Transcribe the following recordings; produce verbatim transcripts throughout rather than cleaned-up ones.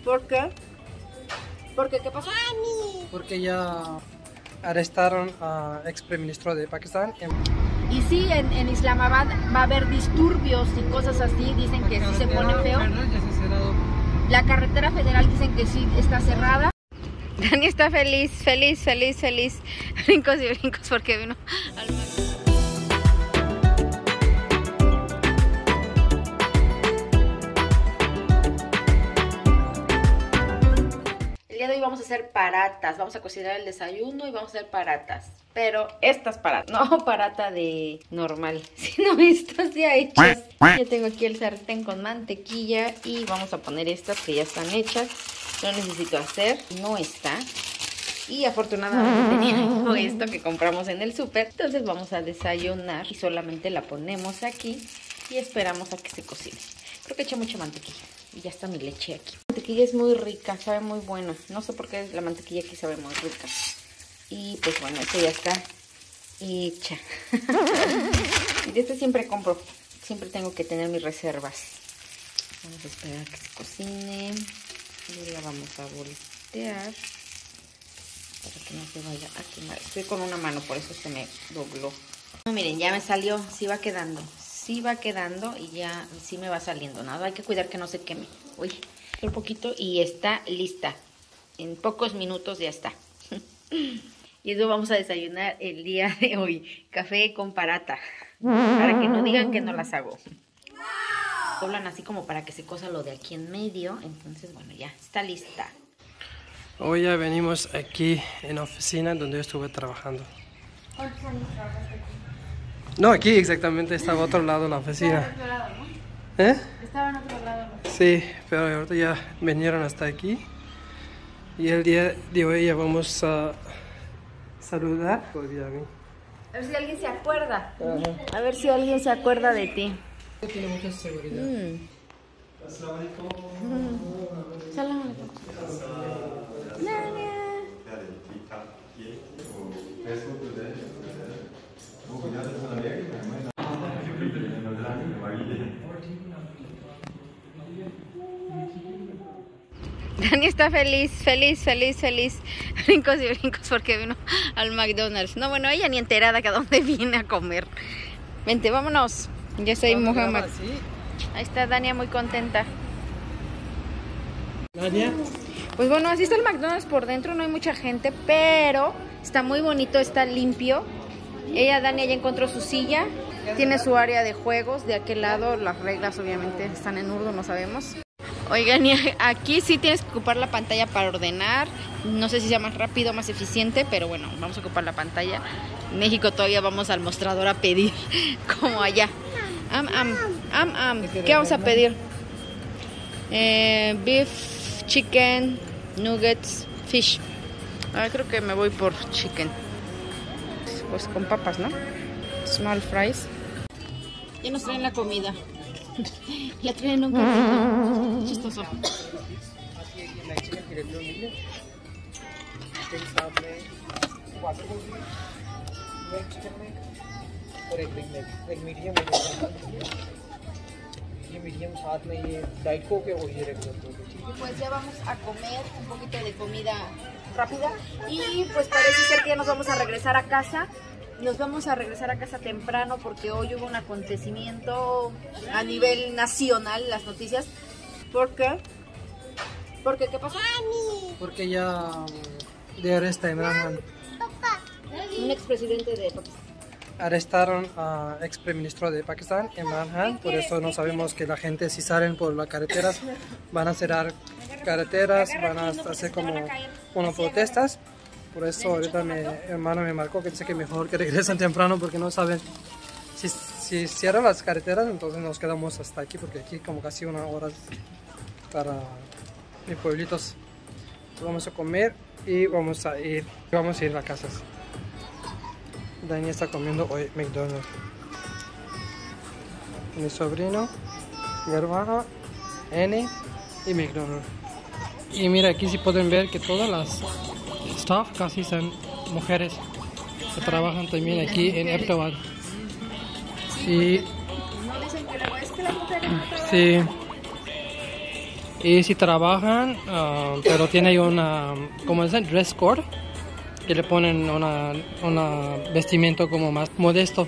¿Por qué? ¿Por qué? ¿Qué pasó? Porque ya arrestaron al ex primer ministro de Pakistán. Y sí, en, en Islamabad va a haber disturbios y cosas así, dicen que sí se pone feo. La carretera federal dicen que sí está cerrada. Dani está feliz, feliz, feliz, feliz. Brincos y brincos porque vino al mar. El día de hoy vamos a hacer paratas, vamos a cocinar el desayuno y vamos a hacer paratas. Pero estas paratas, no parata de normal, sino estas ya hechas. Ya tengo aquí el sartén con mantequilla y vamos a poner estas que ya están hechas. No necesito hacer, no está. Y afortunadamente tenía esto que compramos en el súper. Entonces vamos a desayunar y solamente la ponemos aquí y esperamos a que se cocine. Creo que eché mucha mantequilla y ya está mi leche aquí. La mantequilla es muy rica, sabe muy bueno. No sé por qué la mantequilla aquí sabe muy rica. Y pues bueno, esto ya está hecha. Y de este siempre compro. Siempre tengo que tener mis reservas. Vamos a esperar a que se cocine. Y la vamos a voltear para que no se vaya a quemar. Estoy con una mano, por eso se me dobló. No, miren, ya me salió. Sí va quedando. Sí va quedando y ya sí me va saliendo. Nada, hay que cuidar que no se queme. Uy, un poquito y está lista. En pocos minutos ya está. Y eso vamos a desayunar el día de hoy. Café con parata. Para que no digan que no las hago. Doblan así como para que se cosa lo de aquí en medio. Entonces, bueno, ya está lista. Hoy ya venimos aquí en la oficina donde yo estuve trabajando. ¿Cuántos años trabajaste aquí? No, aquí exactamente, estaba a otro lado de la oficina. Estaba en otro lado, ¿no? ¿Eh? Estaba en otro lado, ¿no? Sí, pero ahorita ya vinieron hasta aquí. Y el día de hoy ya vamos a saludar. A ver si alguien se acuerda. Ajá. A ver si alguien se acuerda de ti. Tiene mucha seguridad. Mm. Assalamu alaikum. Salam alaikum. Dani está feliz, feliz, feliz, feliz. Brincos y brincos porque vino al McDonald's. No, bueno, ella ni enterada que a dónde viene a comer. Vente, vámonos. Yo soy Muhammad. Ahí está Dania muy contenta. ¿Dania? Pues bueno, así está el McDonald's por dentro. No hay mucha gente, pero está muy bonito, está limpio. Ella, Dania, ya encontró su silla. Tiene su área de juegos. De aquel lado, las reglas obviamente están en urdu, no sabemos. Oigan, y aquí sí tienes que ocupar la pantalla para ordenar. No sé si sea más rápido o más eficiente, pero bueno, vamos a ocupar la pantalla. En México todavía vamos al mostrador a pedir, como allá. Am, am, am, am. ¿Qué vamos a pedir? Eh, beef, chicken, nuggets, fish. Ah, creo que me voy por chicken. Pues con papas, ¿no? Small fries. Ya nos traen la comida. La traen en un carrito. Chistoso. Y pues ya vamos a comer un poquito de comida rápida. Y pues parece ser que ya nos vamos a regresar a casa. Nos vamos a regresar a casa temprano porque hoy hubo un acontecimiento a nivel nacional, las noticias. ¿Por qué? ¿Por qué? ¿Qué pasó? Porque ya de arresta Imran Khan. Un expresidente de Pakistán. Arrestaron al ex primer ministro de Pakistán, Imran Khan. Por eso no sabemos que la gente, si salen por las carreteras, van a cerrar carreteras, van a hacer como unas protestas. Por eso ahorita mi hermano me marcó que dice que mejor que regresen temprano porque no saben si, si cierran las carreteras, entonces nos quedamos hasta aquí porque aquí como casi una hora para mis pueblitos. Entonces vamos a comer y vamos a ir, vamos a ir a las casas. Dani está comiendo hoy McDonald's. Mi sobrino, mi hermana, N y McDonald's. Y mira, aquí sí pueden ver que todas las staff casi son mujeres que trabajan también aquí en Abbottabad. Y No dicen que la es que las mujeres no trabajan. sí. Y si trabajan, uh, pero tiene una, ¿cómo dicen? Dress code, que le ponen una, una vestimento como más modesto,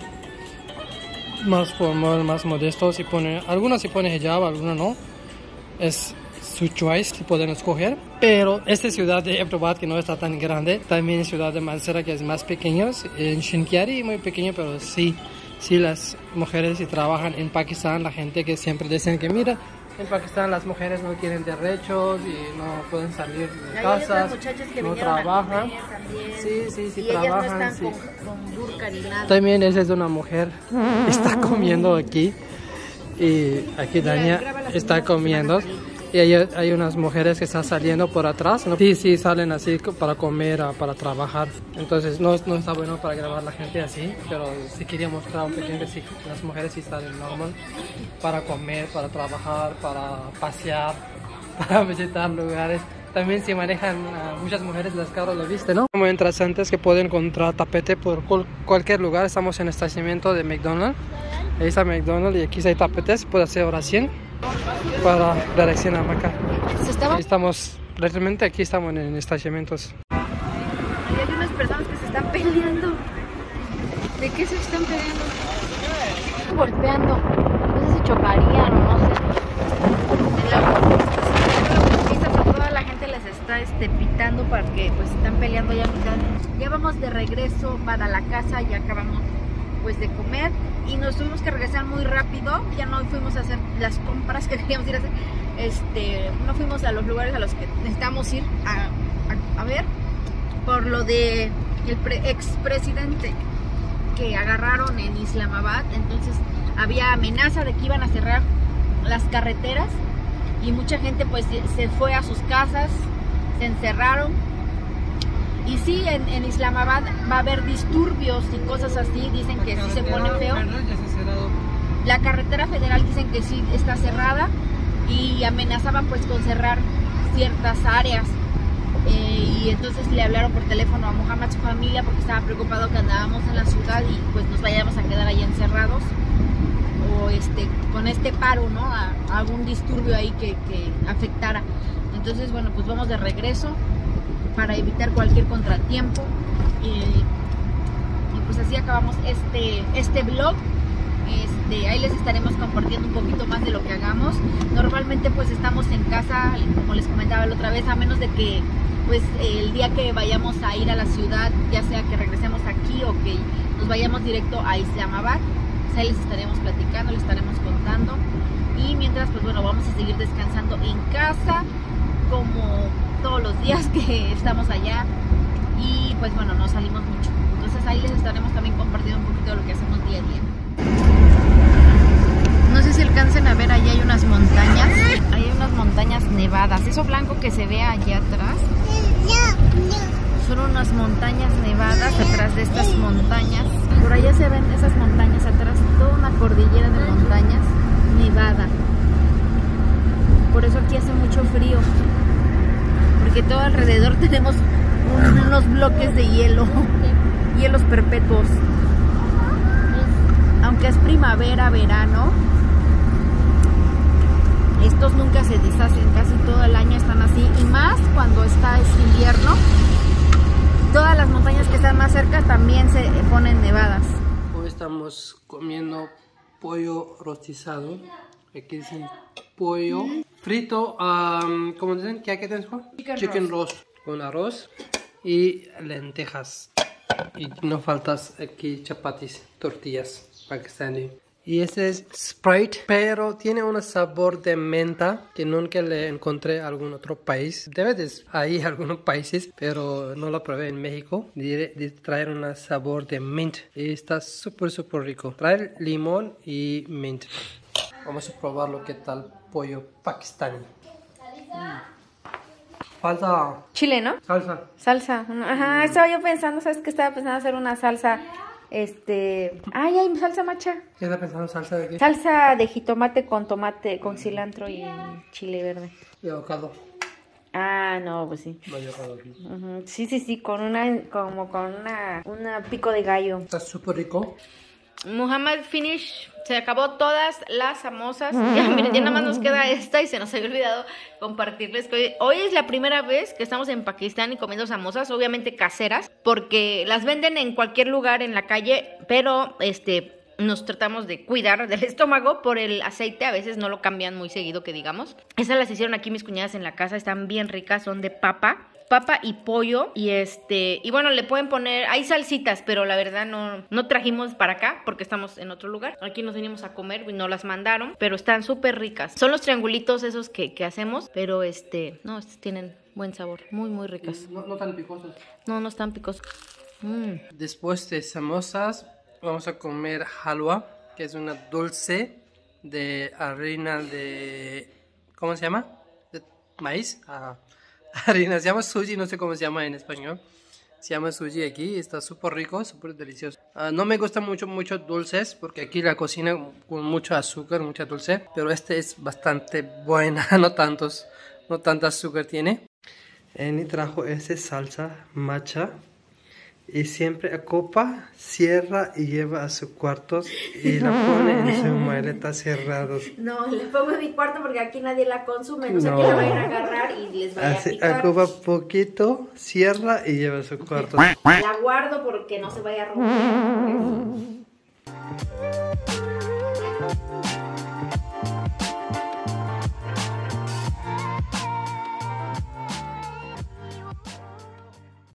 más formal, más modesto. Si pone, algunos si pone hijab, algunos no. Es su choice, si pueden escoger. Pero esta ciudad de Hyderabad, que no está tan grande, también es ciudad de Mansehra, que es más pequeño. En Shinkiari muy pequeño, pero sí, sí las mujeres si trabajan en Pakistán, la gente que siempre dicen que mira, en Pakistán las mujeres no tienen derechos y no pueden salir de casa, no trabajan. Sí, sí, sí, y trabajan. Ellas no están Sí. con, con burka ni nada. También esa es una mujer, está comiendo aquí. Y aquí Mira, Dania graba las está señoras que comiendo. van a salir. Y hay, hay unas mujeres que están saliendo por atrás, ¿no? Sí, sí, salen así para comer, ah, para trabajar. Entonces no, no está bueno para grabar la gente así, pero sí quería mostrar un pequeño que sí, las mujeres sí salen normal para comer, para trabajar, para pasear, para visitar lugares. También se manejan uh, muchas mujeres las carros, lo viste, ¿no? Muy interesante es que pueden encontrar tapete por cual, cualquier lugar. Estamos en el estacionamiento de McDonald's. Ahí está McDonald's y aquí hay tapetes, puede hacer oración para dirección a Maca. ¿Estaba? Estamos, realmente aquí estamos en estacionamientos. Y hay unas personas que se están peleando. ¿De qué se están peleando? Golpeando. No sé si chocarían o no sé. En la autopista, a toda la gente les está este, pitando para que pues están peleando ya a mitad. Ya vamos de regreso para la casa, ya acabamos pues de comer y nos tuvimos que regresar muy rápido. Ya no fuimos a hacer las compras que queríamos ir a hacer. Este, no fuimos a los lugares a los que necesitamos ir a, a, a ver por lo de el pre, expresidente que agarraron en Islamabad. Entonces había amenaza de que iban a cerrar las carreteras y mucha gente pues se fue a sus casas, se encerraron. Y sí, en, en Islamabad va a haber disturbios y cosas así, dicen que sí se pone feo. La carretera federal dicen que sí está cerrada y amenazaban pues con cerrar ciertas áreas. Eh, y entonces le hablaron por teléfono a Mohammed, su familia, porque estaba preocupado que andábamos en la ciudad y pues nos vayamos a quedar ahí encerrados o este con este paro, ¿no? A, a algún disturbio ahí que, que afectara. Entonces bueno, pues vamos de regreso para evitar cualquier contratiempo y, y pues así acabamos este este vlog. Este, ahí les estaremos compartiendo un poquito más de lo que hagamos. Normalmente pues estamos en casa, como les comentaba la otra vez, a menos de que pues el día que vayamos a ir a la ciudad, ya sea que regresemos aquí o que nos vayamos directo a Islamabad, pues ahí les estaremos platicando, les estaremos contando. Y mientras pues bueno, vamos a seguir descansando en casa como todos los días que estamos allá y pues bueno, no salimos mucho. Entonces ahí les estaremos también compartiendo un poquito de lo que hacemos día a día. No sé si alcancen a ver, allá hay unas montañas, hay unas montañas nevadas. Eso blanco que se ve allá atrás son unas montañas nevadas. Atrás de estas montañas, por allá se ven esas montañas atrás, toda una cordillera de montañas nevada. Por eso aquí hace mucho frío, porque todo alrededor tenemos unos bloques de hielo, hielos perpetuos. Aunque es primavera, verano, estos nunca se deshacen, casi todo el año están así, y más cuando está este invierno. Todas las montañas que están más cerca también se ponen nevadas. Hoy estamos comiendo pollo rostizado. Aquí dicen pollo frito, um, ¿cómo dicen? ¿Qué hay que tener? Chicken, Chicken roast. roast con arroz y lentejas. Y no faltas aquí chapatis, tortillas pakistaní. Y este es Sprite, pero tiene un sabor de menta que nunca le encontré en algún otro país. Debe de hay algunos países, pero no lo probé en México. De, de traer un sabor de mint y está súper súper rico. Trae limón y mint. Vamos a probarlo, qué tal pollo pakistaní. Mm. Falta Chile, ¿no? salsa. Salsa. Ajá, estaba yo pensando, ¿sabes qué? Estaba pensando hacer una salsa, este... Ay, hay salsa macha. ¿Qué está pensando? ¿Salsa de qué? Salsa de jitomate con tomate, con cilantro y chile verde. Y avocado. Ah, no, pues sí. No, avocado aquí. Uh-huh. Sí, sí, sí, con una, como con una, una pico de gallo. Está súper rico. Muhammad finish. Se acabó todas las samosas. Ya, miren, ya nada más nos queda esta y se nos había olvidado compartirles que hoy, hoy es la primera vez que estamos en Pakistán y comiendo samosas, obviamente caseras, porque las venden en cualquier lugar en la calle, pero este nos tratamos de cuidar del estómago por el aceite, a veces no lo cambian muy seguido que digamos. Esas las hicieron aquí mis cuñadas en la casa, están bien ricas, son de papa. Papa y pollo y este y bueno, le pueden poner, hay salsitas, pero la verdad no, no trajimos para acá porque estamos en otro lugar. Aquí nos venimos a comer y no las mandaron, pero están súper ricas. Son los triangulitos esos que, que hacemos, pero este, no, estos tienen buen sabor, muy muy ricas. No, no tan picosos. No, no están picosos. Mm. Después de samosas vamos a comer halwa, que es una dulce de harina de, ¿cómo se llama? De maíz. Ah. Harina, se llama suji, no sé cómo se llama en español. Se llama suji aquí, está súper rico, súper delicioso. Uh, no me gusta mucho, mucho dulces, porque aquí la cocina con mucho azúcar, mucha dulce. Pero este es bastante buena, no tantos, no tanta azúcar tiene. Eni trajo esta salsa matcha. Y siempre acopa, cierra y lleva a su cuarto y la pone en su maleta cerrados. No, le pongo en mi cuarto porque aquí nadie la consume, no sé no. qué la vayan a agarrar y les vaya Así, a picar. Acopa poquito, cierra y lleva a su cuarto. La guardo porque no se vaya a romper.